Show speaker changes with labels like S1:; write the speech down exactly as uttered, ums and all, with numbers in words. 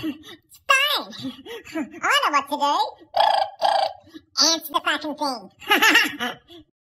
S1: It's fine. I know what to do. Answer the fucking thing.